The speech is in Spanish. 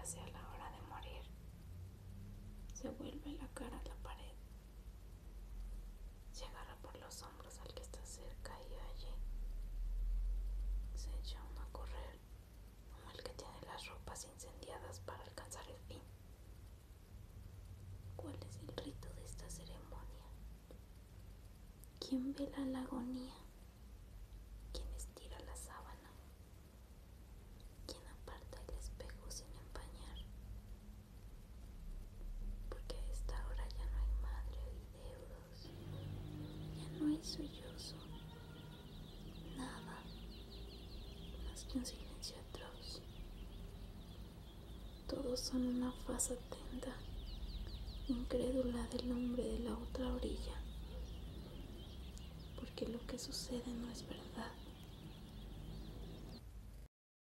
hace a la hora de morir. Se vuelve la cara a la pared, se agarra por los hombros al que está cerca y allí se echa uno a correr, como el que tiene las ropas incendiadas para alcanzar el fin. ¿Cuál es el rito de esta ceremonia? ¿Quién vela la agonía? ¿Quién estira la sábana? ¿Quién aparta el espejo sin empañar? Porque a esta hora ya no hay madre y deudos, ya no hay sollozo, nada más que un silencio atroz. Todos son una faz atenta, incrédula del hombre de la otra orilla, porque lo que sucede no es verdad.